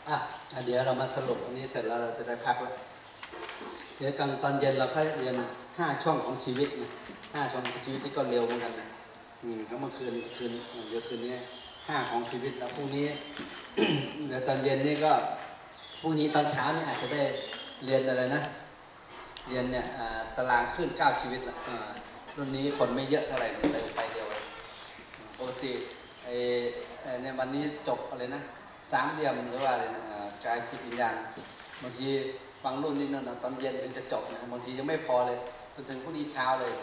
อ่ะเดี๋ยวเรามาสรุปอันนี้เสร็จแล้วเราจะได้พักแล้วเดี๋ยวตอนเย็นเราค่อยเรียน5 ช่องของชีวิตนะ5 ช่องของชีวิตนี่ก็เร็วเหมือนกันนะก็เมื่อคืนเดี๋ยวคืนนี้5 ของชีวิตแล้วพรุ่งนี้ เดี๋ยวตอนเย็นนี่ก็พรุ่งนี้ตอนเช้านี่อาจจะได้เรียนอะไรนะเรียนเนี่ยตารางขึ้น9 ชีวิตละรุ่นนี้คนไม่เยอะเท่าไหร่เร็วไปเร็วปกติเนี่ยวันนี้จบอะไรนะ3 เหลี่ยมหรือว่าอะไรนะกายจิตวิญญาณบางทีบางรุ่นนี่นั่นตอนเย็นถึงจะจบนะบางทียังไม่พอเลยจนถึงพรุ่งนี้เช้าเลย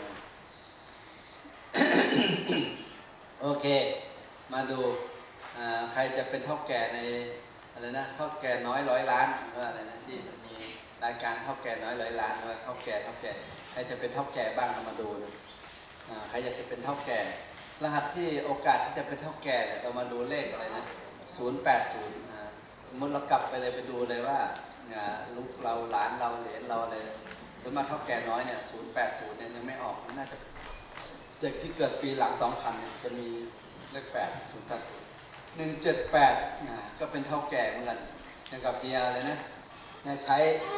โอเคมาดูใครจะเป็นเฒ่าแก่ในอะไรนะเฒ่าแก่น้อย100 ล้านว่าอะไรนะที่มีรายการเฒ่าแก่น้อย100 ล้านว่าเฒ่าแก่ใครจะเป็นเฒ่าแก่บ้างเรามาดูใครอยากจะเป็นเฒ่าแก่รหัสที่โอกาสที่จะเป็นเฒ่าแก่เนี่ยเรามาดูเลขอะไรนะ080สมมติเรากลับไปเลยไปดูเลยว่าลูกเราหลานเราเหลนเราอะไรสมมติเฒ่าแก่น้อยเนี่ย080เนี่ยยังไม่ออกน่าจะเด็กที่เกิดปีหลัง 2000เนี่ยจะมีเลข8 080 178ก็เป็นเฒ่าแก่เหมือนกันนะครับเฮียเลยนะเนี่ยใช้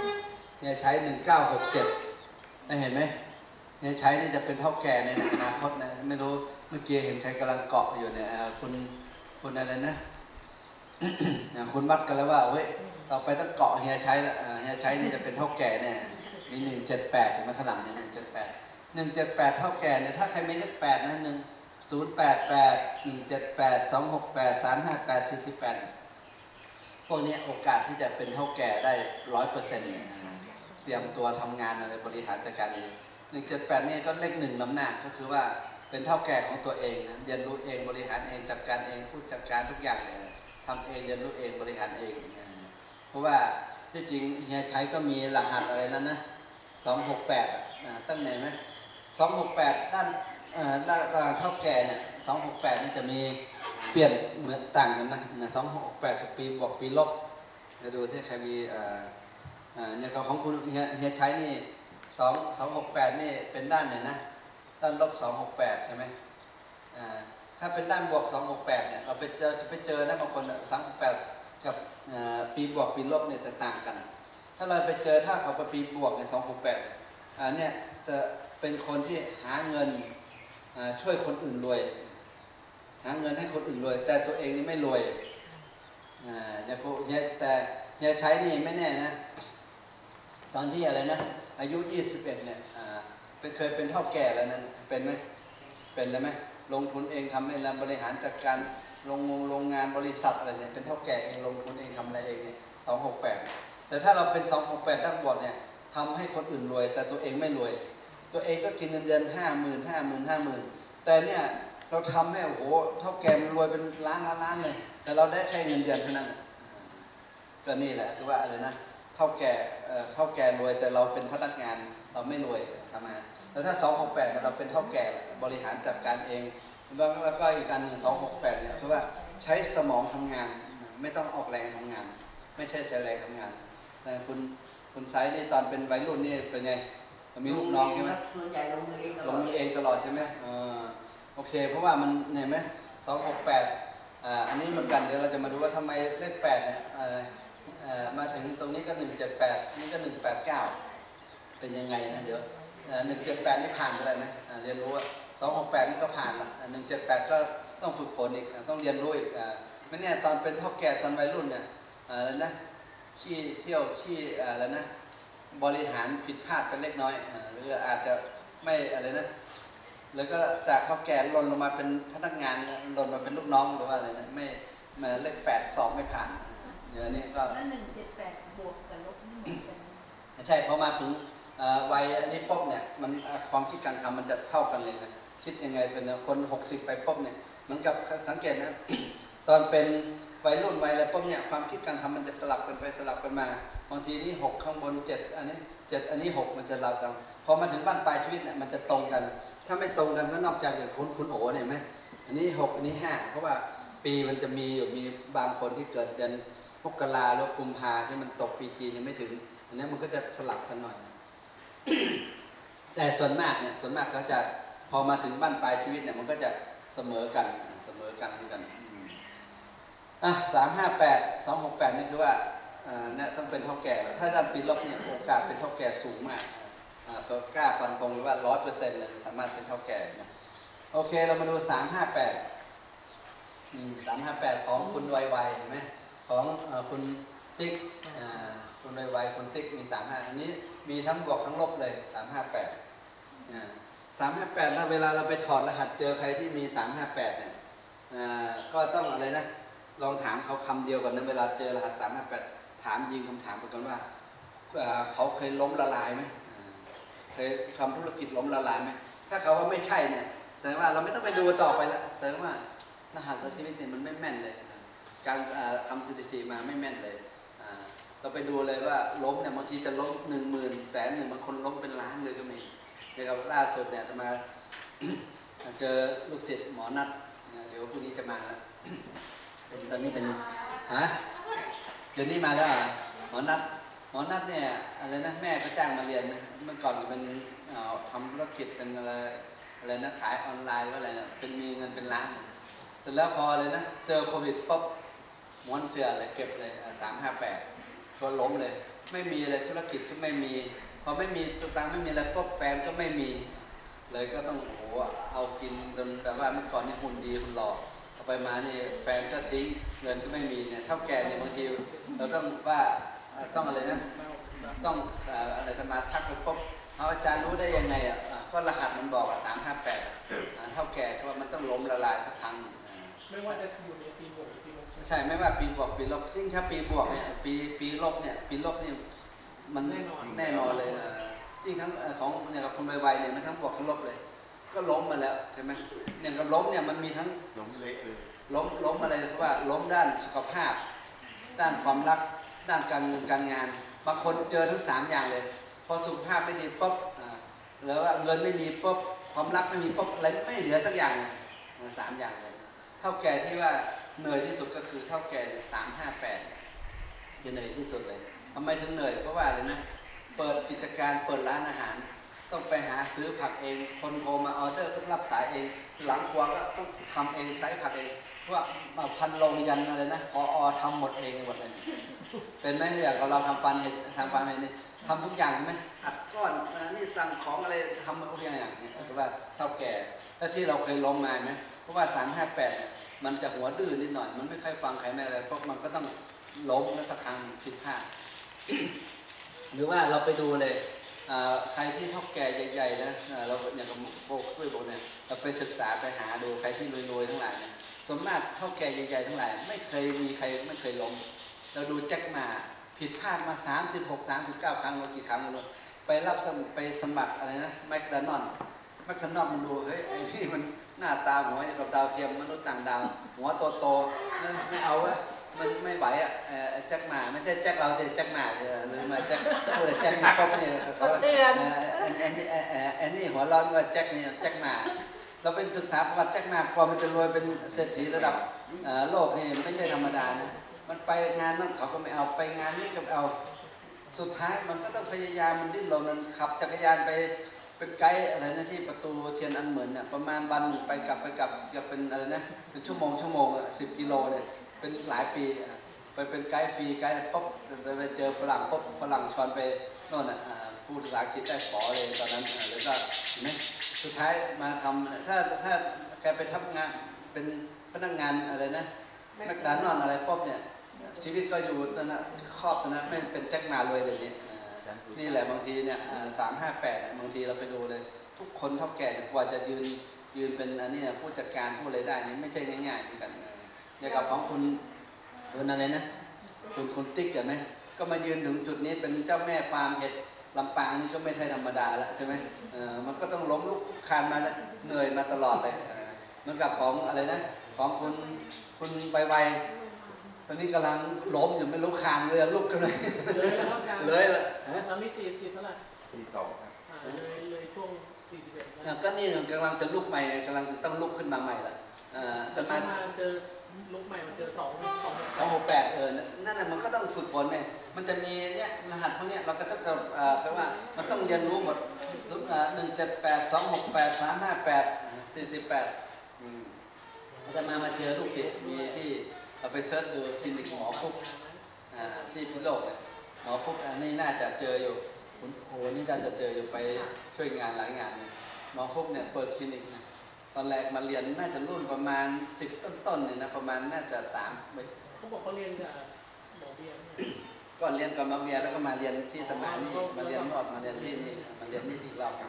1967ได้เห็นไหมเนี่ยใช้นี่จะเป็นเฒ่าแก่ในอนาคตนะไม่รู้เมื่อกี้เห็นใครกำลังเกาะอยู่เนี่ยคุณอะไรนะ คุณวัดกันแล้วว่าเว้ยต่อไปต้องเกาะเฮียใช้ละเฮียใช้นี่จะเป็นเฒ่าแก่เนี่ยมี178เห็นไหมข้างหลังเนี่ย178เฒ่าแก่เนี่ยถ้าใครไม่เลข8นะ088 178 268 358 48พวกนี้โอกาสที่จะเป็นเฒ่าแก่ได้ 100% เนี่ยเตรียมตัวทำงานอะไรบริหารจัดการเอง178นี่ก็เลข1นำหน้าก็คือว่าเป็นเฒ่าแก่ของตัวเองนะเรียนรู้เองบริหารเองจัดการเองพูดจัดการทุกอย่างเลยทำเองเรียนรู้เองบริหารเองเพราะว่าที่จริงเฮียใช้ก็มีรหัสอะไรแล้วนะ268ตั้งไหนไหม268ด้านเท่าแก่เนี่ย268นี่จะมีเปลี่ยนเหมือนต่างกันนะ268กับปีบวกปีลบมาดูที่ใครมีเนี่ยของคุณเฮียใช้นี่268นี่เป็นด้านไหนนะด้านลบ268ใช่ไหมถ้าเป็นด้านบวก268เนี่ยเราจะไปเจอนะบางคน268กับปีบวกปีลบเนี่ยจะต่างกันถ้าเราไปเจอถ้าเขาไปปีบวกใน268เนี่ยจะเป็นคนที่หาเงินช่วยคนอื่นรวยหาเงินให้คนอื่นรวยแต่ตัวเองนี่ไม่รวยแต่เฮียใช้นี่ไม่แน่นะตอนที่อะไรนะอายุ21เนี่ยเคยเป็นเฒ่าแก่แล้วนั้นเป็นไหมเป็นแล้วไหมลงทุนเองทำเองบริหารจัดการโรงงานบริษัทอะไรเนี่ยเป็นเฒ่าแก่เองลงทุนเองทำอะไรเองเนี่ย268แต่ถ้าเราเป็น268ด้านบวกเนี่ยทำให้คนอื่นรวยแต่ตัวเองไม่รวยตัวเองก็กินเงินเดือน 50,000 แต่เนี่ยเราทำให้โอ้โหเฒ่าแก่มันรวยเป็นล้านเลยแต่เราได้แค่เงินเดือนเท่านั้นก็นี่แหละคือว่าอะไรนะเฒ่าแก่รวยแต่เราเป็นพนักงานเราไม่รวยทำงานแต่ถ้า268เราเป็นเฒ่าแก่บริหารจัดการเองแล้วก็อีกการหนึ่ง268เนี่ยคือว่าใช้สมองทำงานไม่ต้องออกแรงทำงานไม่ใช่ใช้แรงทำงานแต่คุณไซนี่ตอนเป็นวัยรุ่นนี่เป็นไงมีลูกน้องใช่ไหมส่วนใหญ่ลงมือเองตลอดใช่ไหมโอเคเพราะว่ามันเห็นไหม268อันนี้เหมือนกันเดี๋ยวเราจะมาดูว่าทำไมเลข8เนี่ยมาถึงตรงนี้ก็178นี่ก็189เป็นยังไงนะเดี๋ยว178นี่ผ่านไปแล้วไหมเรียนรู้ว่า268นี่ก็ผ่านละ178ก็ต้องฝึกฝนอีกต้องเรียนรู้อีกไม่แน่ตอนเป็นเฒ่าแก่ตอนวัยรุ่นเนี่ยอะไรนะอะไรนะบริหารผิดพลาดเป็นเล็กน้อยหรืออาจจะไม่อะไรนะแล้วก็จากเฒ่าแก่หล่นลงมาเป็นพนักงานหล่นมาเป็นลูกน้องหรือว่าอะไรนะไม่มาเลข8สอบไม่ผ่านเดี๋ยวนี้ก็ 178บวกกับลบนี่เหมือนกันใช่เพราะมาถึงวัยอันนี้ปุ๊บเนี่ยมันความคิดการทำมันจะเท่ากันเลยนะคิดยังไงเป็นคน60ไปปุ๊บเนี่ยเหมือนกับสังเกตนะ ตอนเป็นวัยรุ่นวัยอะไรปุ๊บเนี่ยความคิดการทำมันจะสลับกันไปสลับกันมาบางทีนี่6ข้างบน7อันนี้7อันนี้6มันจะเราซ้ำพอมาถึงบ้านปลายชีวิตเนี่ยมันจะตรงกันถ้าไม่ตรงกันก็นอกจากอย่างคุณโอ๋เนี่ยไหมอันนี้6อันนี้5เพราะว่าปีมันจะมีบางคนที่เกิดเดือนมกราหรือกุมภาที่มันตกปีจีนยังไม่ถึงอันนี้มันก็จะสลับกันหน่อย แต่ส่วนมากเขาจะพอมาถึงบ้านปลายชีวิตเนี่ยมันก็จะเสมอกันเหมือนกัน 358 268นี่คือว่าเนี่ยต้องเป็นเท่าแก่ถ้าด้านปีลบเนี่ยโอกาสเป็นเท่าแก่สูงมากเขากล้าฟันธงเลยว่า 100% เลยสามารถเป็นเท่าแก่นะโอเคเรามาดู 358ของคุณไวๆเห็นไหมของคุณติ๊กคุณไวๆคุณติ๊กมี35อันนี้มีทั้งบวกทั้งลบเลย358ถ้าเวลาเราไปถอดรหัสเจอใครที่มี358เนี่ยก็ต้องอะไรนะลองถามเขาคำเดียวก่อนนะเวลาเจอรหัส358ถามยิงคำถามไปก่อนว่าเขาเคยล้มละลายไหมเคยทำธุรกิจล้มละลายไหมถ้าเขาว่าไม่ใช่เนี่ยแสดงว่าเราไม่ต้องไปดูต่อไปแล้วแสดงว่ารหัสชีวิตเนี่ยมันไม่แม่นเลยการทำสถิติมาไม่แม่นเลยเราไปดูเลยว่าล้มเนี่ยบางทีจะล้ม10,000 100,000บางคนล้มเป็นล้านเลยก็มีนะครับล่าสุดเนี่ยจะมา เจอลูกศิษย์หมอนัทเดี๋ยวพรุ่งนี้จะมาแล้วตอนนี้เป็นเดี๋ยวนี้มาแล้วหมอนัทเนี่ยอะไรนะแม่ก็จ้างมาเรียนนะเมื่อก่อนเป็นทำธุรกิจเป็นอะไรนะขายออนไลน์หรืออะไรนะเป็นมีเงินเป็นล้านเสร็จแล้วพอเลยนะเจอโควิดปุ๊บม้วนเสื้อเลยเก็บเลย358ก็ล้มเลยไม่มีอะไรธุรกิจก็ไม่มีพอไม่มีตังค์ไม่มีอะไรปุ๊บแฟนก็ไม่มีเลยก็ต้องเอากินจนแบบว่าเมื่อก่อนนี่หุ่นดีหุ่นหล่อเอาไปมานี่แฟนก็ทิ้งเงินก็ไม่มีเนี่ยเท่าแก่เนี่ยบางทีเราต้องว่าต้องอะไรนะต้องอะไรจะมาทักไปปุ๊บเอาอาจารย์รู้ได้ยังไงก็รหัสมันบอก358เท่าแก่คือว่ามันต้องล้มละลายสักครั้งไม่ว่าจะอยู่ในปีบวกหรือปีลบใช่ไม่ว่าปีบวกปีลบซึ่งถ้าปีบวกเนี่ยปีลบเนี่ยปีลบนี่มันแน่นอนเลยยิ่งทั้งของเนี่ยกับคุณไวๆเนี่ยมันทั้งบวกทั้งลบเลยก็ล้มมาแล้วใช่ไหมเนี่ยกับล้มเนี่ยมันมีทั้งล้มเละเลยล้มอะไรคือว่าล้มด้านสุขภาพด้านความรักด้านการเงินการงานบางคนเจอทั้ง3อย่างเลยพอสุขภาพไม่ดีปุ๊บแล้วว่าเงินไม่มีปุ๊บความรักไม่มีปุ๊บอะไรไม่เหลือสักอย่างเลย3อย่างเลยเท่าแก่ที่ว่าเหนื่อยที่สุดก็คือเท่าแก่358จะเหนื่อยที่สุดเลยทำไมถึงเหนื่อยเพราะว่าอะไรนะเปิดกิจการเปิดร้านอาหารต้องไปหาซื้อผักเองคนโทรมาออเดอร์ก็รับสายเองหลังครัวก็ต้องทำเองไซส์ผักเองเพราะว่าพันโรงยันอะไรนะพอทำหมดเองหมดเลยเป็นไหมอย่างเราทำฟันเห็ดนี่ทำทุกอย่างใช่ไหมอัดก้อนนี่สั่งของอะไรทำทุกอย่างเนี่ยคือว่าเท่าแก่แล้วที่เราเคยล้มมาไหมเพราะว่า358เนี่ยมันจะหัวดื้อนิดหน่อยมันไม่ค่อยฟังใครแม่อะไรเพราะมันก็ต้องล้มแล้วสักครั้งผิดพลาด หรือว่าเราไปดูเลยใครที่เท่าแก่ใหญ่ๆนะเราอย่างกับโบกช่วยบอกเนี่ยเราไปศึกษาไปหาดูใครที่รวยๆทั้งหลายเนี่ยส่วนมากเท่าแก่ใหญ่ๆทั้งหลายไม่เคยมีใครไม่เคยล้มเราดูแจ็คมาผิดพลาดมา36-39 ครั้งเรากี่ครั้งเราไปไปสมัครอะไรนะแมคโดนัลด์มันดูเฮ้ยไอ้ที่มันหน้าตาหัวกับดาวเทียมมนุษย์ต่างดาวหัวโตๆไม่เอาอะมันไม่ไหวอ่ะแจ็คหมาไม่ใช่แจ็คเราใช่แจ็คหมาใช่หรือมาแจ็คพูดแต่แจ็คนี่ป๊อปนี่เขาอันนี้หัวร้อนว่าแจ็คนี่แจ็คหมาเราเป็นศึกษาประวัติแจ็คหมากว่ามันจะรวยเป็นเศรษฐีระดับโลกนี่ไม่ใช่ธรรมดานะมันไปงานนั้นเขาก็ไม่เอาไปงานนี้ก็เอาสุดท้ายมันก็ต้องพยายามมันดิ้นรนมันขับจักรยานไปเป็นไกด์อะไรนะที่ประตูเทียนอันเหมือนเนี่ยประมาณวันไปกลับจะเป็นอะไรนะเป็นชั่วโมง10 กิโลเนี่ยเป็นหลายปีไปเป็นไกด์ฟรีไกด์ปุ๊บจะไปเจอฝรั่งปุ๊บฝรั่งชวนไปโน่นพูดภาษาอังกฤษได้ป๋อเลยตอนนั้นแล้วก็เห็นไหมสุดท้ายมาทำถ้าแกไปทำงานเป็นพนักงานอะไรนะแมคโดนัลด์อะไรปุ๊บเนี่ยชีวิตก็อยู่นั่นนะครอบนั่นนะไม่เป็นแจ็คมารวยเลยเนี่ยนี่แหละบางทีเนี่ย358เนี่ยบางทีเราไปดูเลยทุกคนเท่าแก่กว่าจะยืนเป็นอันนี้ผู้จัดการผู้อะไรได้นี่ไม่ใช่ง่ายๆเหมือนกันอย่างกับของคุณอะไรนะคุณติ๊กเห็นไหมก็มายืนถึงจุดนี้เป็นเจ้าแม่ฟาร์มเห็ดลำปางนี่ก็ไม่ใช่ธรรมดาแล้วใช่ไหมมันก็ต้องล้มลุกคานมาแล้วเหนื่อยมาตลอดเลยเหมือนกับของอะไรนะของคุณไวตอนนี้กำลังล้มอยู่ไม่รู้คานเลยลุกกันเลยเลยละตอนนี้40เท่าไหร่ 42ครับเลยช่วง41 ก็นี่กำลังจะลุกใหม่กำลังจะต้องลุกขึ้นมาใหม่ละแต่มาเจอลุกใหม่มันเจอ 268นั่นน่ะมันก็ต้องฝึกฝนเนี่ยมันจะมีเนี่ยรหัสพวกเนี้ยเราก็ต้องเพราะว่ามันต้องเรียนรู้หมด178 268 358 48จะมาเจอลูกศิษย์มีที่ไปเซิร์ชดูคลินิกหมอฟุกที่พิษณุโลกเนี่ยหมอฟุกอันนี้น่าจะเจออยู่คุณโอ้นี่น่าจะเจออยู่ไปช่วยงานหลายงานเนี่ยหมอฟุกเนี่ยเปิดคลินิกนะตอนแรกมาเรียนน่าจะรุ่นประมาณ10ต้นๆเนี่ยนะประมาณน่าจะ3 เขาบอกเขาเรียนกับหมอเบียร์ก่อนเรียนกับมาเบียแล้วก็มาเรียนที่ตำนานนี่มาเรียนนอดมาเรียนที่นี่มาเรียนนี่อีกรอบ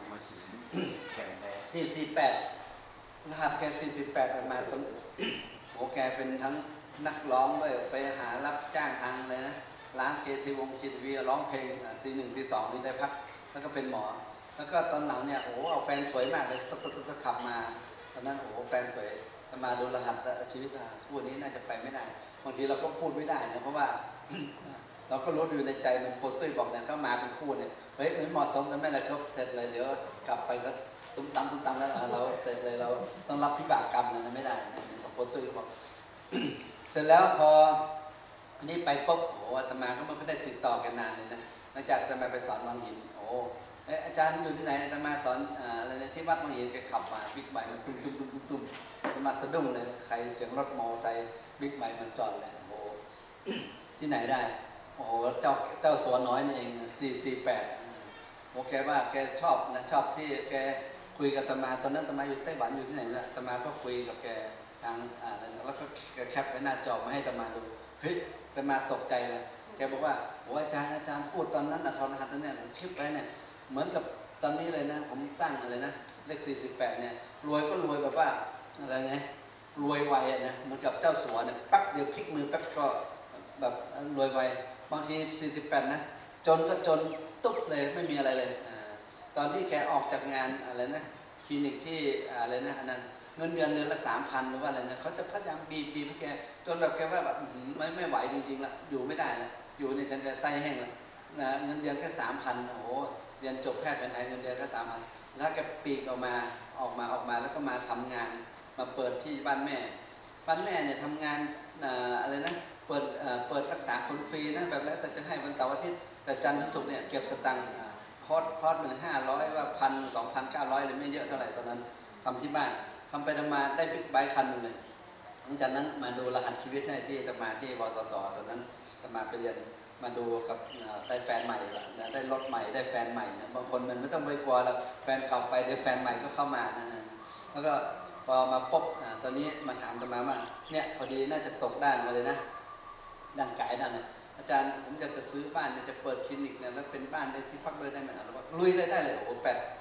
48รหัสแก48มาต้นโอ้แกเป็นทั้งนักร้องด้วยไปหารับจ้างทางเลยนะร้านเคทีวีร้องเพลงตี 1 ตี 2นี่ได้พักแล้วก็เป็นหมอแล้วก็ตอนหลังเนี่ยโอ้เอาแฟนสวยมากเลยตะขับมาตอนนั้นโอ้แฟนสวยมาดูรหัสชีวิตคู่นี้น่าจะไปไม่ได้บางทีเราก็พูดไม่ได้นะเพราะว่าเราก็รู้อยู่ในใจมันโปรตุ้ยบอกเนี่ยเข้ามาเป็นคู่เนี่ยเฮ้ยไม่เหมาะสมกันไหมล่ะครับเสร็จเลยเดี๋ยวกลับไปก็ตุ้มตำแล้วเราเสร็จเลยเราต้องรับพิบากกรรมนะไม่ได้นะโปรตุ้ยบอกเสร็จแล้วพออันนี้ไปปุ๊บโอ้อาตมาก็ไม่ได้ติดต่อกันนานเลยนะหลังจากอาตมาไปสอนวังหินโอ้อาจารย์อยู่ที่ไหนอาตมาสอนอะไรนะที่วัดวังหินแกขับมาบิ๊กไบค์มันตุ้มอาตมาสะดุ้งเลยใครเสียงรถมอไซค์บิ๊กไบค์มันจอดเลยโอ้ที่ไหนได้โอ้โหเจ้าสัวน้อยนี่เอง448โอ้แกว่าแกชอบนะชอบที่แกคุยกับอาตมาตอนนั้นอาตมาอยู่ไต้หวันอยู่ที่ไหนนะอาตมาก็คุยกับแกทางแล้วก็แคปไปหน้าจอมาให้อาตมาดูเฮ้ยอาตมาตกใจเลยแกบอกว่าโอ้อาจารย์พูดตอนนั้นนะทอนหัสเนี่ยผมคลิปไว้เนี่ยเหมือนกับตอนนี้เลยนะผมตั้งอะไรนะเลข48เนี่ยรวยก็รวยแบบว่าอะไรไงรวยไวนะเหมือนกับเจ้าสัวเนี่ยปั๊บเดียวพลิกมือปั๊บก็แบบรวยไวบางที48นะจนก็จนตุ๊บเลยไม่มีอะไรเลยตอนที่แกออกจากงานอะไรนะคลินิกที่อะไรนะอันนั้นเงินเดือนละ3,000หรือว่าอะไรนะเขาจะพยายามบีบให้แกจนแบบแกว่าแบบไม่ไหวจริงๆละอยู่ไม่ได้ละอยู่ในฉันจะไส้แห้งละเงินเดือนแค่3,000โอ้โหเรียนจบแพทย์แผนไทยเงินเดือนแค่3,000แล้วแกปีกออกมาแล้วก็มาทำงานมาเปิดที่บ้านแม่เนี่ยทำงานอะไรนะเปิดรักษาคนฟรีนะแบบแล้วแต่จะให้วันเสาร์อาทิตย์แต่จันทร์ถึงศุกร์เนี่ยเก็บสตังค์คอร์ส1,500ว่า1,000 2,900เลยไม่เยอะเท่าไหร่ตอนนั้นทำที่บ้านทำไปทำมาได้บิ๊กไบค์คันนึงเลยหลังจากนั้นมาดูรหัสชีวิตให้ที่มาที่วสสตอนนั้นมาไปเรียนมาดูกับได้แฟนใหม่ละได้รถใหม่ได้แฟนใหม่นะบางคนมันไม่ต้องไปกลัวแล้วแฟนเก่าไปเดี๋ยวแฟนใหม่ก็เข้ามานะแล้วก็พอมาปุ๊บตอนนี้มาถามอาตมาว่าเนี่ยพอดีน่าจะตกด้านอะไรนะด้านกายด้านอาจารย์ผมอยากจะซื้อบ้านเนี่ยจะเปิดคลินิกเนี่ยแล้วเป็นบ้านได้ที่พักด้วยได้ไหมเราบอกลุยได้เลยโอ้โห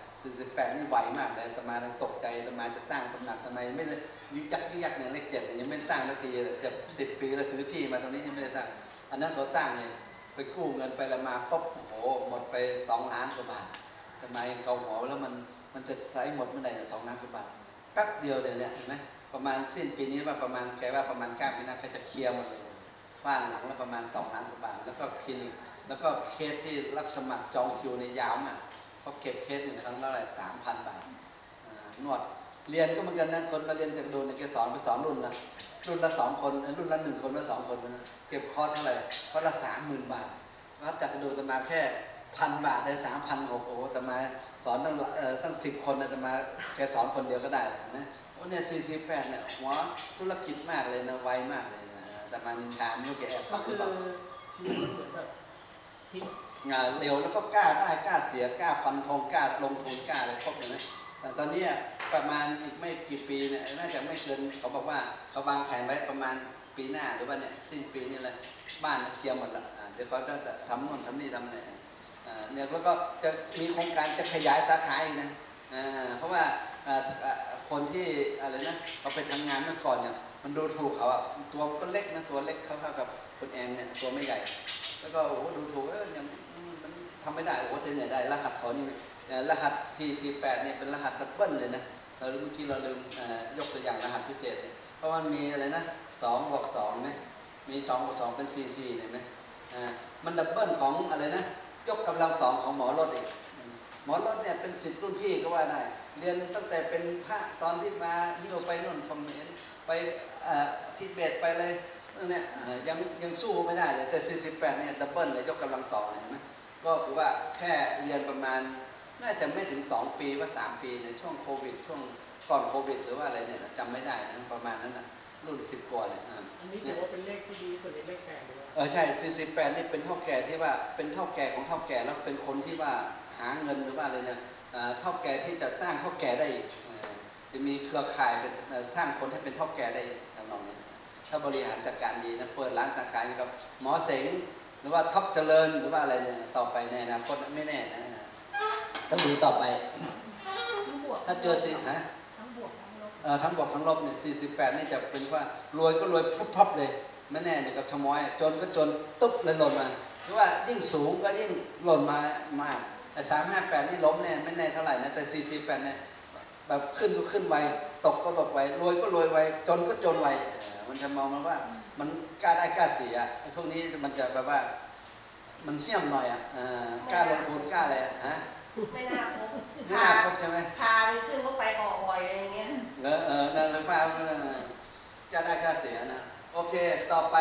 48นี่ไวมากเลยอาตมาตกใจอาตมาจะสร้างตำหนักทำไมไม่เลยยึกยักเนี่ยเลข7ยังไม่สร้างนาทีเลย10 ปีแล้วซื้อที่มาตรงนี้ยังไม่ได้สร้างอันนั้นเขาสร้างเลยไปกู้เงินไปละมาปุ๊บโอ้โหหมดไป2 ล้านกว่าบาททำไมเกาหัวแล้วมันจะใช้หมดเมื่อไหร่เนี่ย2 ล้านกว่าบาทแป๊บเดียวเดี๋ยวเนี่ยเห็นไหมประมาณสิ้นปีนี้ว่าประมาณแกว่าประมาณ9 ปีหน้าก็จะเคลียร์หมดเลยบ้านหลังละประมาณ2 ล้านกว่าบาทแล้วก็คลินิกแล้วก็เคสที่รับสมัครจองคิวในยาวมากเพราะเก็บเคส1 ครั้งเท่าไหร่3,000 บาทนวดเรียนก็เหมือนกันนะคนมาเรียนจากโดนแกสอนไป2 รุ่นนะรุ่นละ2 คนรุ่นละ1 คนละ2 คนนะเก็บคอร์สเท่าไหร่คอร์สละ30,000 บาทแล้วจากโดนมาแค่1,000 บาทได้3,600โอ้โหแต่มาสอนตั้ง10 คนนะแต่มาแกสอนคนเดียวก็ได้นะวันนี้48เนี่ยหัวธุรกิจมากเลยนะไวมากเลยนะแต่มันถามลูกแกแอบฟังหรือเปล่าชีวิตมันเหมือนแบบงานเร็วแล้วก็กล้าได้กล้าเสียกล้าฟันธงกล้าลงทุนกล้าอะไรครบเลยนะแต่ตอนนี้ประมาณอีกไม่กี่ปีเนี่ยน่าจะไม่เกินเขาบอกว่าเขาวางแผนไว้ประมาณปีหน้าหรือว่าเนี่ยสิ้นปีนี่แหละบ้านเคลียร์หมดละเดี๋ยวเขาจะทำนู่นทำนี่ทำอะไรเนี่ยแล้วก็จะมีโครงการจะขยายสาขาอีกนะเพราะว่าคนที่อะไรนะเขาไปทำงานเมื่อก่อนเนี่ยมันดูถูกเขาอะตัวก็เล็กนะตัวเล็กเท่ากับคุณแอมเนี่ยตัวไม่ใหญ่แล้วก็โอ้โหดูถูกยังมันทำไม่ได้โอ้โหแต่เนี่ยได้รหัสเขานี่รหัส448เนี่ยเป็นรหัสดับเบิลเลยนะเมื่อกี้เราลืมยกตัวอย่างรหัสพิเศษเนี่ยเพราะมันมีอะไรนะ2+2ไหมมี2+2เป็น44เห็นไหมมันดับเบิลของอะไรนะยกกำลัง2ของหมอรถอีกหมอรถเนี่ยเป็น10 รุ่นพี่ก็ว่าได้เรียนตั้งแต่เป็นพระตอนที่มาฮิวไปนู่นคอมเมนต์ไปทิเบตไปเลยเนี่ยยังสู้ไม่ได้เลยแต่48เนี่ยดับเบิลเลยยกกำลัง2เห็นไหมก็คือว่าแค่เรียนประมาณน่าจะไม่ถึง2 ปีว่า3 ปีในช่วงโควิดช่วงก่อนโควิดหรือว่าอะไรเนี่ยจำไม่ได้นะประมาณนั้นนะรุ่น10 กว่าเนี่ยอันนี้ถือว่าเป็นเลขที่ดีสุดในเลข8เลยใช่48นี่เป็นเท่าแก่ที่ว่าเป็นเท่าแก่ของเท่าแก่แล้วเป็นคนที่ว่าหาเงินหรือว่าอะไรเนี่ยเท่าแก่ที่จะสร้างเท่าแก่ได้จะมีเครือข่ายเป็นสร้างคนให้เป็นเท่าแก่ได้ทำนองนี้ถ้าบริหารจัดการดีนะเปิดร้านสาขาอยู่กับหมอเสงหรือว่าท็อปเจริญหรือว่าอะไรเนี่ยต่อไปในอนาคตไม่แน่นะต้องดูต่อไปถ้าเจอสิฮะทั้งบวกทั้งลบเนี่ย48นี่จะเป็นว่ารวยก็รวยพับเลยไม่แน่เนี่ยกับชะม้อยจนก็จนตุ๊บเลยหล่นมาหรือว่ายิ่งสูงก็ยิ่งหล่นมามากแต่358นี่ล้มแน่ไม่แน่เท่าไหร่นะแต่48เนี่ยแบบขึ้นก็ขึ้นไวตกก็ตกไวรวยก็รวยไวจนก็จนไวมันจะมองมาว่ามันกล้าได้กล้าเสียไอ้พวกนี้มันจะแบบว่ามันเที่ยมหน่อยกล้าลงทุนกล้าอะไรฮะไม่น่าครบใช่ไหมพาไปขึ้นรถไฟออกบ่อยอะไรอย่างเงี้ยนั่นหรือเปล่าจะได้ค่าเสียนะโอเคต่อไป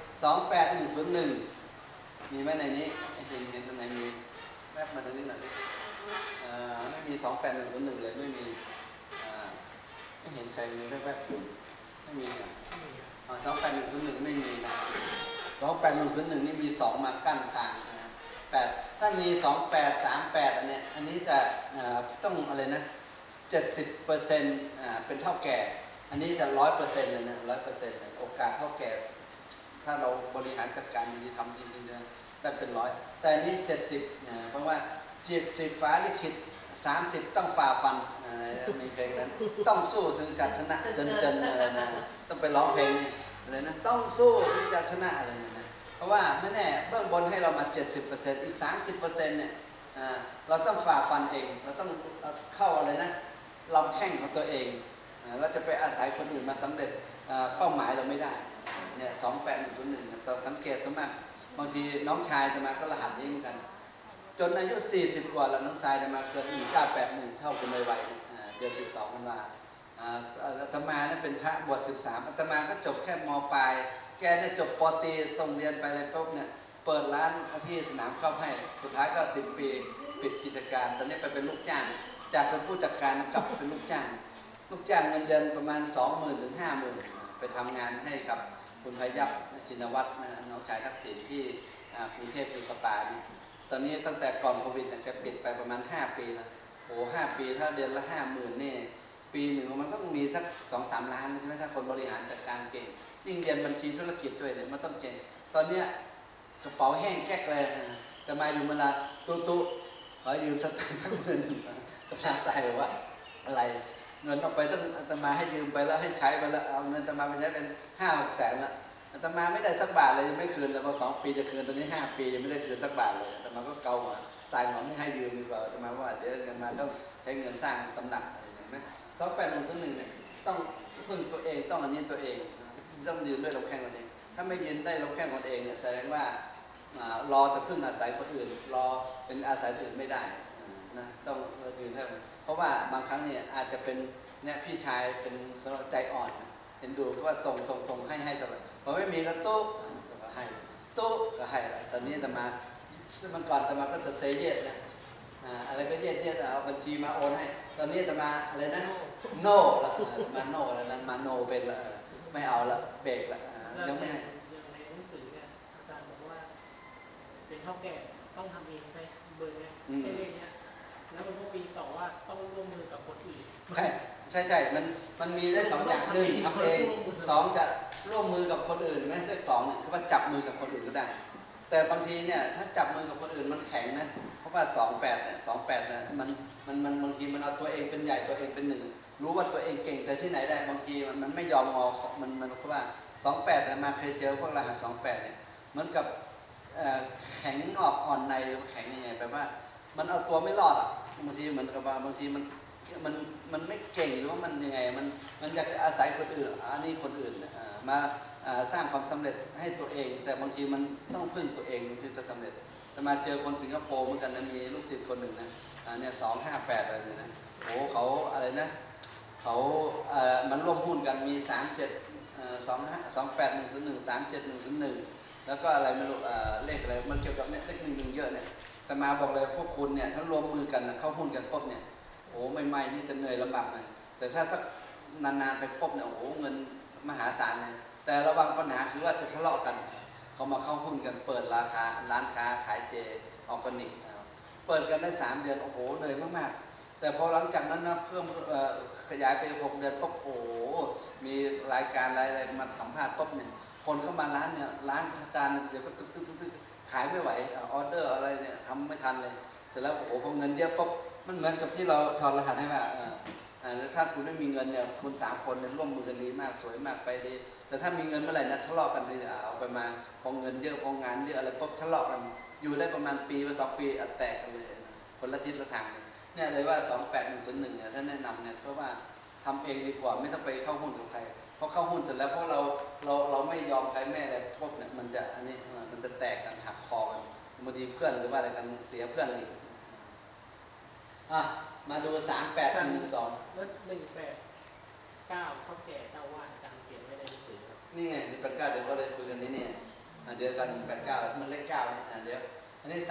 28101มีไหมในนี้เห็นตรงไหนมีแวบมาตรงนี้หน่อยดิไม่มี28101เลยไม่มีไม่เห็นใครมีแวบไม่มี28101ไม่มีนะ28101นี่มี2มากั้นคางนะ8ถ้ามี2838อันนี้จะต้องอะไรนะ70%เป็นเท่าแก่อันนี้จะ 100% เลยนะ 100% เลยโอกาสเท่าแก่ถ้าเราบริหารจัดการดีๆทำจริงๆได้เป็น100แต่อันนี้70เพราะว่า70ฟ้าลิขิต30ต้องฝ่าฟันมีเพลงนั้นต้องสู้ถึงจะชนะจนอะไรนะต้องไปร้องเพลงนี่อะไรนะต้องสู้ถึงจะชนะอะไรเนี่ยนะเพราะว่าไม่แน่เบื้องบนให้เรามา 70% อีก 30% เนี่ยเราต้องฝ่าฟันเองเราต้องเข้าอะไรนะลำแข้งของตัวเองเราจะไปอาศัยคนอื่นมาสำเร็จเป้าหมายเราไม่ได้เนี่ย28101จะสังเกตสมากบางทีน้องชายจะมาก็รหัสนี้เหมือนกันจนอายุ40กว่าแล้วน้องชายจะมาเกิด1981เท่ากันวัยเดือน12กันมาอาตมาเนี่ยเป็นพระบวช13อาตมาก็จบแค่ม.ปลายแกเนี่ยจบป.ตรีส่งเรียนไปอะไรปุ๊บเนี่ยเปิดร้านที่สนามเข้าให้สุดท้ายก็10 ปีปิดกิจการตอนนี้ไปเป็นลูกจ้างจากเป็นผู้จัดการกลับเป็นลูกจ้างเงินเดือนประมาณ 20,000 ถึง 50,000ไปทำงานให้กับคุณพยัพชินวัตรน้องชายทักษิณที่กรุงเทพสปาตอนนี้ตั้งแต่ก่อนโควิดจะปิดไปประมาณ5 ปีแล้วโอ้5 ปีถ้าเดือนละ 50,000นี่ปีหนึ่งมันก็มีสัก 2-3 ล้านใช่ไหมถ้าคนบริหารจัดการเก่งยิ่งเรียนบัญชีธุรกิจด้วยเนี่ยมันต้องเก่งตอนนี้กระเป๋าแห้งแก๊กเลยแต่มาอยู่เวลาตุ๊ขอยืมสตางค์ทั้งเงินประชาตายบอกว่าอะไรเงินออกไปต้องอาตมาให้ยืมไปแล้วให้ใช้ไปแล้วเอาเงินอาตมาไปใช้เป็น5-6 แสนละอาตมาไม่ได้สักบาทเลยยังไม่คืนแล้วพอ2 ปีจะคืนตอนนี้5 ปียังไม่ได้คืนสักบาทเลยอาตมาก็เกาหัวสายหัวไม่ให้ยืมดีกว่าอาตมาว่าเดี๋ยวอาตมาต้องใช้เงินสร้างตำหนักอะไรอย่างนี้28101เนี่ยต้องพึ่งตัวเองต้องอันนี้ตัวเองต้องยืนด้วยลำแข้งตัวเองถ้าไม่ยืนได้ลำแข้งตัวเองเนี่ยแสดงว่ารอแต่พึ่งอาศัยคนอื่นรอเป็นอาศัยอื่นไม่ได้นะต้องยืนให้เพราะว่าบางครั้งเนี่ยอาจจะเป็นเนี่ยพี่ชายเป็นใจอ่อนเห็นดูว่าส่งให้ตลอดพอไม่มีก็ตุ๊กก็ให้ตุ๊กก็ให้ตอนนี้แต่มามันก่อนแต่มาก็จะเซเยสนะอะไรก็เยสเอาบัญชีมาโอนให้ตอนนี้แต่มาอะไรนะโน่ละมาโน่แล้วนั้นมาโนเป็นละไม่เอาละเบรกละยังไม่ให้อย่างในหนังสือเนี่ยอาจารย์บอกว่าเป็นเท่าแก่ต้องทำเองไปเบอร์เนี่ยไอ้เรื่องเนี้ยแล้วมันก็มีต่อว่าต้องร่วมมือกับคนอื่นใช่มันมีได้2 อย่าง1ทำเอง2จะร่วมมือกับคนอื่นไหมเลข2เนี่ยคือว่าจับมือกับคนอื่นก็ได้แต่บางทีเนี่ยถ้าจับมือกับคนอื่นมันแข็งนะเพราะว่า28เนี่ยมันบางทีมันเอาตัวเองเป็นใหญ่ตัวเองเป็นหนึ่งรู้ว่าตัวเองเก่งแต่ที่ไหนได้บางทีมันไม่ยอมงอมันเพราะว่า28เนี่ยมาเคยเจอพวกรหัส28เนี่ยเหมือนกับแข็งออกอ่อนในหรือแข็งยังไงแปลว่ามันเอาตัวไม่รอดอ่ะบางทีเหมือนกับว่าบางทีมันไม่เก่งหรือว่ามันยังไงมันอยากจะอาศัยคนอื่นอันนี้คนอื่นมาสร้างความสำเร็จให้ตัวเองแต่บางทีมันต้องพึ่งตัวเองถึงจะสำเร็จแต่มาเจอคนสิงคโปร์เหมือนกันนะมีลูกศิษย์คนหนึ่งนะเนี่ย258อะไรเนี่ยนะโอ้เขาอะไรนะเขามันร่วมหุ้นกันมี281013711แล้วก็อะไรไม่รู้เลขอะไรมันเกี่ยวกับเนี่ยเลข11เยอะเนี่ยแต่มาบอกเลยพวกคุณเนี่ยถ้ารวมมือกันเข้าหุ้นกันปุ๊บเนี่ยโอ้ไม่นี่จะเหนื่อยลำบากหน่อยแต่ถ้าสักนานๆไปปุ๊บเนี่ยโอ้เงินมหาศาลเลยแต่ระวังปัญหาคือว่าจะทะเลาะกันเขามาเข้าหุ้นกันเปิดราคาร้านค้าขายเจออร์แกนิกเปิดกันได้3 เดือนโอ้โหเหนื่อยมากๆแต่พอหลังจากนั้นนะเพิ่มขยายไป6 เดือนปุ๊บโอ้โหมีรายการอะไรมาสัมภาษณ์ปุ๊บเนี่ยคนเข้ามาร้านเนี่ยร้านจานเดี๋ยวก็ตึ๊กขายไม่ไหวออเดอร์อะไรเนี่ยทำไม่ทันเลยเสร็จแล้วโอ้โหพอเงินเยอะปุ๊บมันเหมือนกับที่เราถอดรหัสให้ว่าถ้าคุณไม่มีเงินเนี่ยคุณ3 คนเนี่ยร่วมมือกันดีมากสวยมากไปดีแต่ถ้ามีเงินเมื่อไหร่นะทะเลาะกันเลยเอาไปมาพอเงินเยอะพองานเยอะอะไรปุ๊บทะเลาะกันอยู่ได้ประมาณปีว่า2 ปีแตกกันเลยคนละทิศละทางเนี่ยเลยว่า28101เนี่ยท่านแนะนำเนี่ยเพราะว่าทำเองดีกว่าไม่ต้องไปเข้าหุ้นกับใครเพราะเข้าหุ้นเสร็จแล้วเพราะเราไม่ยอมใครแม่อะไรพวกเนี่ยมันจะอันนี้มันจะแตกกันหักคอกันบางทีเพื่อนหรือว่าอะไรกันเสียเพื่อนอีกมาดู3812 แล้ว189เท่าแก่เจ้าว่าอาจารย์เขียนไว้ในหนังสือนี่ไงนี่89เดี๋ยวก็เลยคุยกันนี่เดี๋ยวกัน89มันเลข9เนี่ยเดี๋ยวอันนี้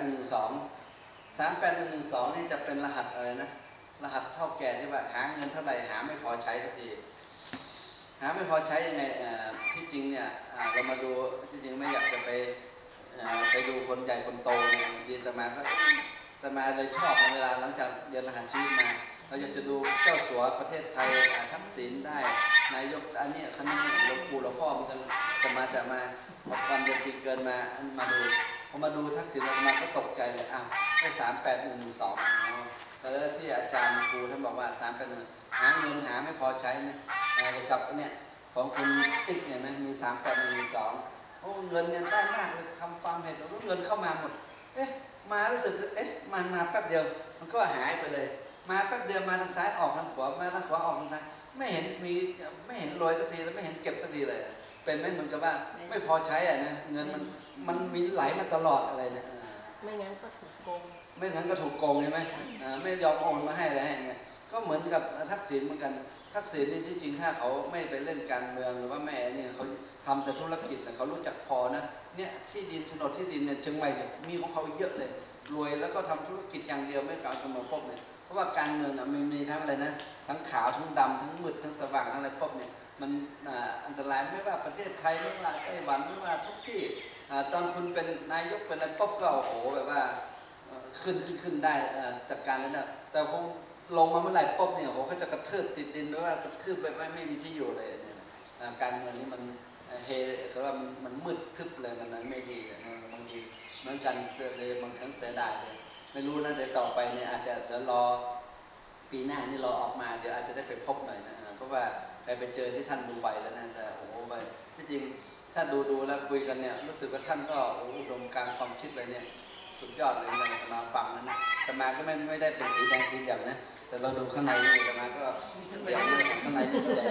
381112นี่จะเป็นรหัสอะไรนะรหัสเท่าแก่ที่ว่าหาเงินเท่าไหร่หาไม่พอใช้สักทีหาไม่พอใช้ยังไงที่จริงเนี่ยเรามาดูที่จริงไม่อยากจะไปดูคนใหญ่คนโตเนี่ยบางทีแต่มาเลยชอบในเวลาหลังจากเรียนรหัสชีวิตมาเราอยากจะดูเจ้าสัวประเทศไทยทักษิณได้นายกอันนี้คณะหลวงปู่หลวงพ่อเหมือนกันจะมาวันเดือนปีเกินมาดูพอมาดูทักษิณมาก็ตกใจเลยได้3812แล้วที่อาจารย์ครูท่านบอกว่า381หาเงินหาไม่พอใช้นะกับเนี่ยของคุณติ๊กเนี่ยนะมี3812โอ้เงินเนี่ยได้มากเลยทำฟาร์มเห็ดแล้วเงินเข้ามาหมดมารู้สึกมันมาแป๊บเดียวมันก็หายไปเลยมาแป๊บเดียวมาทางซ้ายออกทางขวามาทางขวาออกทางซ้ายไม่เห็นโรยสักทีแล้วไม่เห็นเก็บสักทีเลยเป็นไหมเหมือนกับว่าไม่พอใช้นะเงินมันมีไหลมาตลอดอะไรเนี่ยไม่งั้นก็ถูกโกงใช่ไหมไม่ยอมโอนมาให้อะไรให้เงี้ยก็เหมือนกับทักษิณเหมือนกันทักษิณนี่ที่จริงถ้าเขาไม่ไปเล่นการเมืองหรือว่าแม่เนี่ยเขาทำแต่ธุรกิจเขารู้จักพอนะเนี่ยที่ดินโฉนดที่ดินเนี่ยเชียงใหม่เนี่ยมีของเขาเยอะเลยรวยแล้วก็ทำธุรกิจอย่างเดียวไม่กล่าวจะมาพบเนี่ยเพราะว่าการเมืองมันมีทั้งอะไรนะทั้งขาวทั้งดำทั้งมืดทั้งสว่างทั้งอะไรพบเนี่ยมันอันตรายไม่ว่าประเทศไทยไม่ว่าไต้หวันไม่ว่าทุกที่ตอนคุณเป็นนายกเป็นอะไรพบก็โอ้โหแบบว่าขึ้นได้จากการนั้นนะแต่พอลงมาเมื่อไหร่ปุ๊บเนี่ยโหเขาจะกระทืบติดดินหรือว่ากระทืบไปไม่มีที่อยู่เลยเนี่ยการเมืองนี้มันเขาว่ามันมืดทึบเลยมันนั้นไม่ดีเลยบางทีเหมือนกันเลยบางครั้งเสียดายเลยไม่รู้นะเดี๋ยวต่อไปเนี่ยอาจจะเดี๋ยวรอปีหน้านี่รอออกมาเดี๋ยวอาจจะได้ไปพบหน่อยนะเพราะว่าไปเจอที่ท่านดูใบแล้วนะแต่โอ้โหใบที่จริงถ้าดูแล้วคุยกันเนี่ยรู้สึกว่าท่านก็อุดมการความคิดเลยเนี่ยสุดยอดเลยนะมาฟังนะแต่มาก็ไม่ได้เป็นสีแดงสีเหลืองนะแต่เราดูข้างในนี่แต่มาก็เหลืองข้างในนี่ก็แดง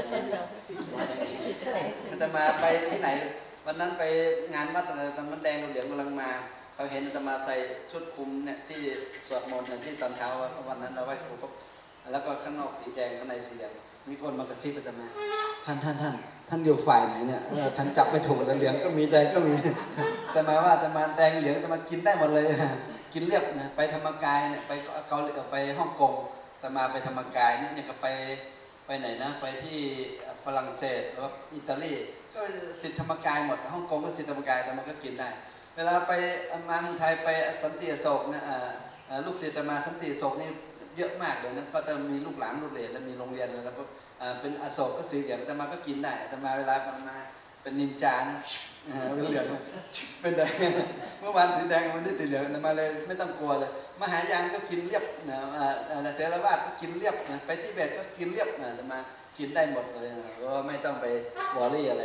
แต่มาไปที่ไหนวันนั้นไปงานวัดอะไรตอนนั้นแดงเหลืองกำลังมาเขาเห็นแต่มาใส่ชุดคลุมเนี่ยที่สวดมนต์ที่ตอนเช้าวันนั้นเราไหว้ครูปุ๊บแล้วก็ข้างนอกสีแดงข้างในสีเหลืองมีคนมากระซิบแต่มาท่านอยู่ฝ่ายไหนเนี่ยฉันจับไม่ถูกเหลืองก็มีแดงก็มีแต่มาว่าจะมาแดงเหลืองจะมากินได้หมดเลยกินเรียบนะไปธรรมกายเนี่ยไปเกาหลีไปฮ่องกงแต่มาไปธรรมกายเนี่ยก็ไปไหนนะไปที่ฝรั่งเศสหรือว่าอิตาลีก็สิทธิธรรมกายหมดฮ่องกงก็สิทธิธรรมกายแต่มันก็กินได้เวลาไปมาเมืองไทยไปสันติอโศกนะลูกศิษย์มาสันติอโศกนี่เยอะมากเลยนะก็จะมีลูกหลานลูกเหลนแล้วมีโรงเรียนแล้วก็เป็นอโศกก็สีเหลืองแต่มาก็กินได้แต่มาเวลามันมาเป็นนินจานะเป็นเหลืองเป็นแดงเมื่อวานสีแดงวันนี้สีเหลืองแต่มาเลยไม่ต้องกลัวเลยมหายานก็กินเรียบนะเสรวาทก็กินเรียบนะไปที่เบตก็กินเรียบนะแต่มากินได้หมดเลยก็ไม่ต้องไปวอรี่อะไร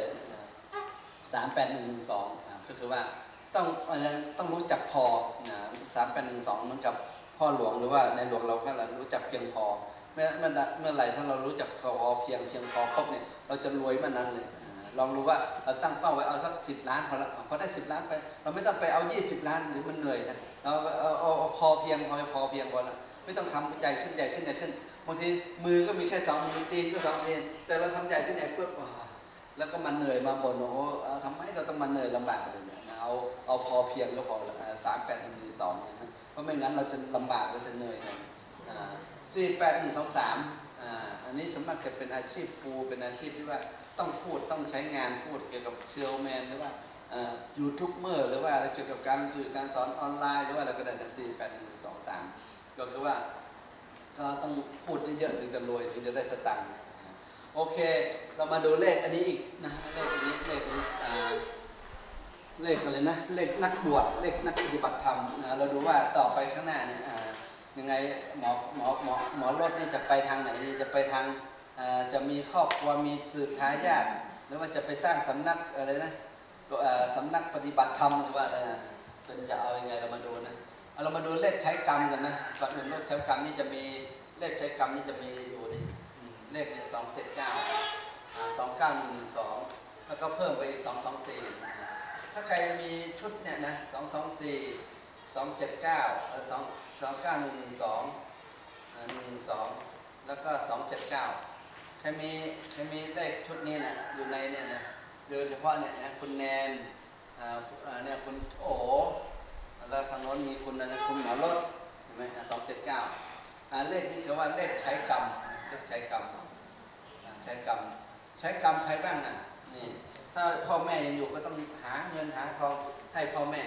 381112ก็คือว่าต้องรู้จักพอนะ3812เหมือนกับพ่อหลวงหรือว่าในหลวงเราก็รู้จักเพียงพอเมื่อไหร่ถ้าเรารู้จักพอเพียงพอครบเนี่ยเราจะรวยเมื่อนั้นเลยลองรู้ว่าเราตั้งเป้าไว้เอาสัก10 ล้านพอละพอได้10 ล้านไปเราไม่ต้องไปเอา20 ล้านหรือมันเหนื่อยนะเราเอาพอเพียงพอละไม่ต้องทำใหญ่ขึ้นบางทีมือก็มีแค่2 มือตีนก็2 ตีนแต่เราทำใหญ่ขึ้นปุ๊บแล้วก็มันเหนื่อยมาบ่นโอ้ทำไมเราต้องมาเหนื่อยลำบากอะไรเนี่ยเอาพอเพียงก็พอละ3812เนี่ยนะเพราะไม่งั้นเราจะลำบากเราจะเหนื่อย4813อันนี้สมมติจะเป็นอาชีพครูเป็นอาชีพที่ว่าต้องพูดต้องใช้งานพูดเกี่ยวกับเซลแมนหรือว่ายูทูบเบอร์หรือว่าอะไรเกี่ยวกับการสื่อการสอนออนไลน์หรือว่าอะไรก็ได้นะ4 8 1 2 3ก็คือว่าก็ต้องพูดเยอะๆถึงจะรวยถึงจะได้สตังค์โอเคเรามาดูเลขอันนี้อีกนะเลขอันนี้เลขอะไรนะเลขนักบวชเลขนักปฏิบัติธรรมนะเราดูว่าต่อไปข้างหน้าเนี่ยยังไงหมอรถนี่จะไปทางไหนจะไปทางจะมีครอบครัวมีสืบทายาทหรือว่าจะไปสร้างสำนักอะไรนะสำนักปฏิบัติธรรมหรือว่าอะไรนะเป็นจะเอายังไงเรามาดูนะเรามาดูเลขใช้กรรมกันนะก่อนอื่นเลขใช้กรรมนี่จะมีเลขใช้กรรมนี่จะมีอยู่นี่เลขเนี่ย279 2912แล้วก็เพิ่มไปอีก224ถ้าใครมีชุดเนี่ยนะ224 279 29112 112แล้วก็279ใครมีเลขชุดนี้นะอยู่ในเนี่ยนะโดยเฉพาะเนี่ยนะคุณแนนเนี่ยคุณโอแล้วทางโน้นมีคุณนะคุณหมอรถเห็นไหม279เลขนี้คือว่าเลขใช้กรรมเลขใช้กรรมใช้กรรมใช้กรรมใครบ้างนี่ถ้าพ่อแม่ยังอยู่ก็ต้องหาเงินหาทองให้พ่อแม่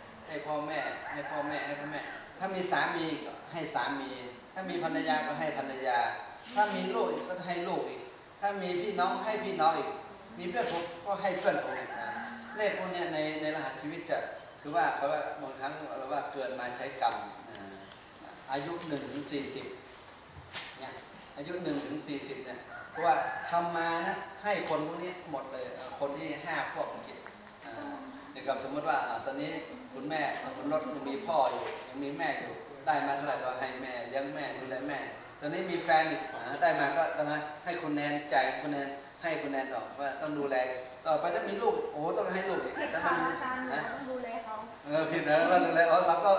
ถ้ามีสามีก็ให้สามีถ้ามีภรรยาก็ให้ภรรยาถ้ามีลูกอีกก็ให้ลูกอีกถ้ามีพี่น้องให้พี่น้องอีกมีเพื่อนผมก็ให้เพื่อนผมอีกเลขพวกนี้ในรหัสชีวิตจะคือว่าเขาว่าบางครั้งเราว่าเกิดมาใช้กรรมอายุ1 ถึง 40เนี่ยอายุ1 ถึง 40เนี่ยเพราะว่าทำมานะให้คนพวกนี้หมดเลยคนที่5 พวกเมื่อกี้นะครับสมมติว่าตอนนี้คุณแม่คุณรถยังมีพ่ออยู่ยังมีแม่อยู่ได้มาเท่าไหร่ก็ให้แม่เลี้ยงแม่ดูแลแม่ตอนนี้มีแฟนอีกได้มาก็ต้องให้คุณแนนจ่ายคุณแนนให้คุณแนนต่อว่าต้องดูแลต่อไปถ้ามีลูกโอ้ต้องให้ลูกอีกถ้าไม่มีต้องดูแลเขาผิดนะว่าดูแลเราก็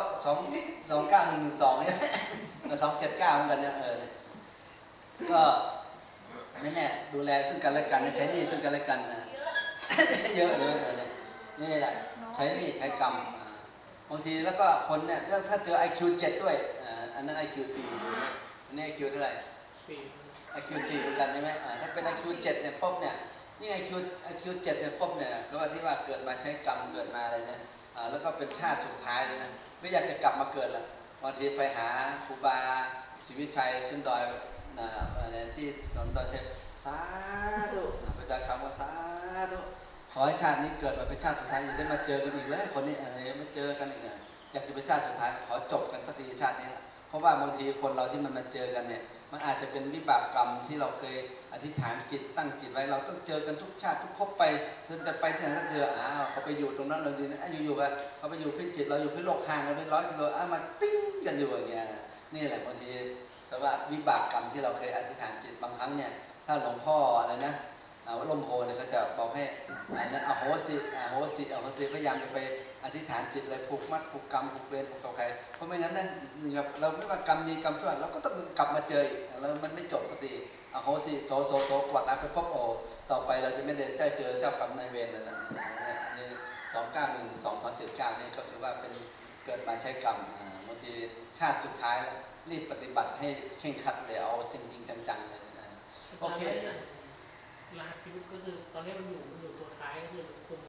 29112เนี่ย279เหมือนกันเนี่ยก็ไม่แน่ดูแลซึ่งกันและกันใช้หนี้ซึ่งกันและกันเยอะเลยนี่แหละใช้หนี้ใช้กรรมบางทีแล้วก็คนเนี่ยถ้าเจอ IQ 7ด้วยอันนั้น IQ 4อันนี้ IQ เท่าไหร่ IQ 4เหมือนกันใช่ไหมถ้าเป็น IQ 7เนี่ยปุ๊บเนี่ยนี่ IQ 7เนี่ยปุ๊บเนี่ยก็ว่าที่ว่าเกิดมาใช้กรรมเกิดมาอะไรเนี่ยแล้วก็เป็นชาติสุดท้ายเลยนะไม่อยากจะกลับมาเกิดละบางทีไปหาครูบาศรีวิชัยขึ้นดอยอะไรที่ถนนดอยเทพสาธุไปดอยคำว่าสาธุขอให้ชาตินี้เกิดมาเป็นชาติสุดท้ายอย่าได้มาเจอกันอีกเลยคนนี้อะไรไม่เจอกันอีกอยากจะเป็นชาติสุดท้ายขอจบกันสักทีชาตินี้เพราะว่าบางทีคนเราที่มันมาเจอกันเนี่ยมันอาจจะเป็นวิบากกรรมที่เราเคยอธิษฐานจิตตั้งจิตไว้เราต้องเจอกันทุกชาติทุกภพไปจนจะไปที่ไหนก็เจอเขาไปอยู่ตรงนั้นเราอยู่นะอยู่ๆกันเขาไปอยู่พิจิตรเราอยู่พิโลกห่างกันเป็น100 กิโลมาปิ้งกันอยู่อย่างเงี้ยนี่แหละบางทีแต่ว่าวิบากกรรมที่เราเคยอธิษฐานจิตบางครั้งเนี่ยถ้าหลวงพ่ออะไรนะวัดลมโพเนี่ยเขาจะบอกให้อโหสิพยายามจะไปอธิษฐานจิตอะไรผูกมัดผูกกรรมผูกเวรผูกกับใครเพราะไม่งั้นนะเราไม่ว่ากรรมดีกรรมชั่วเราก็ต้องกลับมาเจออีกแล้วมันไม่จบสักทีอโหสิโสกวาดไปพบต่อไปเราจะไม่ได้เจอเจ้ากรรมนายเวรเลยนะนี่29112 279นี่ก็คือว่าเป็นเกิดมาใช้กรรมบางทีชาติสุดท้ายรีบปฏิบัติให้เคร่งครัดเลยเอาจริงจังๆเลยโอเครหัสชีวิตก็คือตอนนี้มันอยู่ตัวท้ายก็คือคุม